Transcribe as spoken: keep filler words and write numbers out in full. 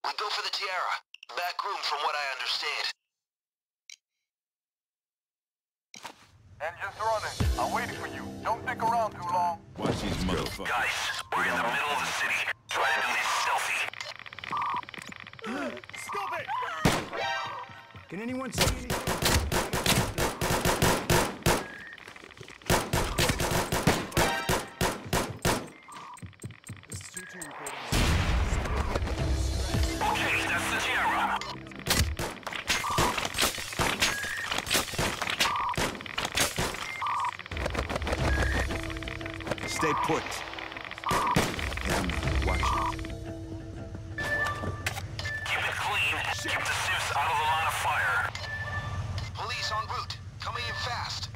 We go for the Tiara. Back room from what I understand. Engine's running. I'm waiting for you. Don't stick around too long. Watch these motherfuckers. Guys, we're in the middle of the city. Try to do this stealthy. Stop it! Can anyone see anything? Okay, that's the Tiara. Stay put. And watch it. Keep it clean. Keep the Zeus out of the line of fire. Police en route. Coming in fast.